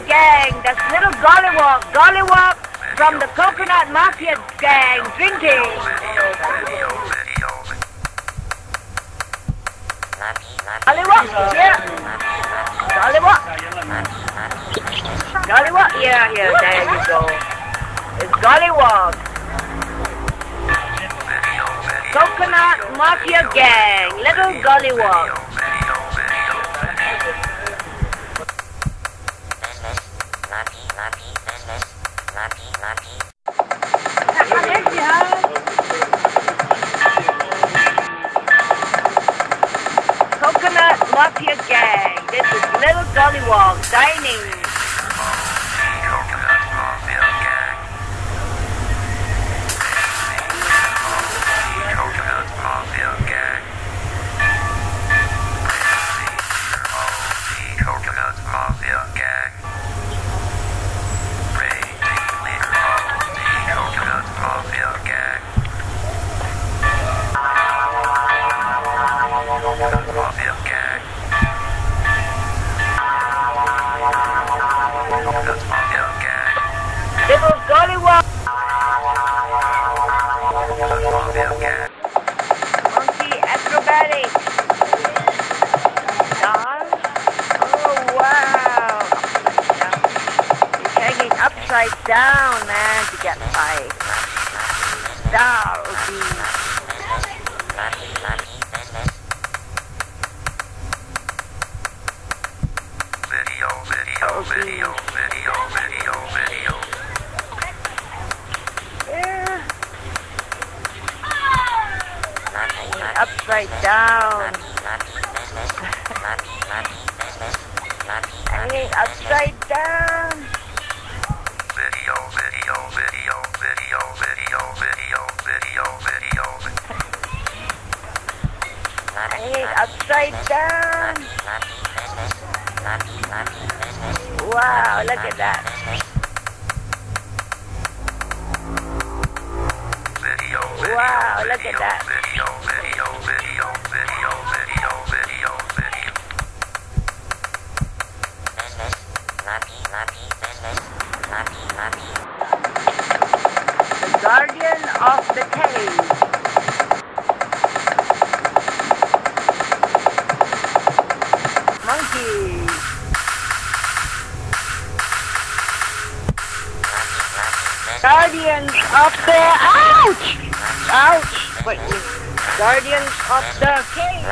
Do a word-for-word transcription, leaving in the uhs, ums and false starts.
gang. That's little Gollywog. Gollywog from the Coconut Mafia gang. Drinking. Gollywog, yeah. Gollywog. Gollywog, yeah, yeah, there you go. It's Gollywog. Coconut Mafia gang. Little Gollywog. Coconut Mafia gang. This is Little Gollywog dining. Coconut Mafia gang. Coconut Mafia gang. Coconut Mafia gang. Leader of the Coconut Mafia gang. Coconut Mafia gang. Coconut Mafia gang. Little Gollywog. Coconut Mafia gang. Monkey acrobatics. Doll. Oh wow. He's hanging upside down, man, to get fight. Doll beat. Video, video, video, video, video, video. Yeah. Upside down. Hanging upside down. Video, video, video, video, video, video, video, video. Hanging upside down. Wow, look at that. Video, Wow, look at that. video, video, video, video, video, video, video. The Guardian of the Cave. Monkey. Guardians of the... Ouch! Ouch! Wait, Guardians of the Cave.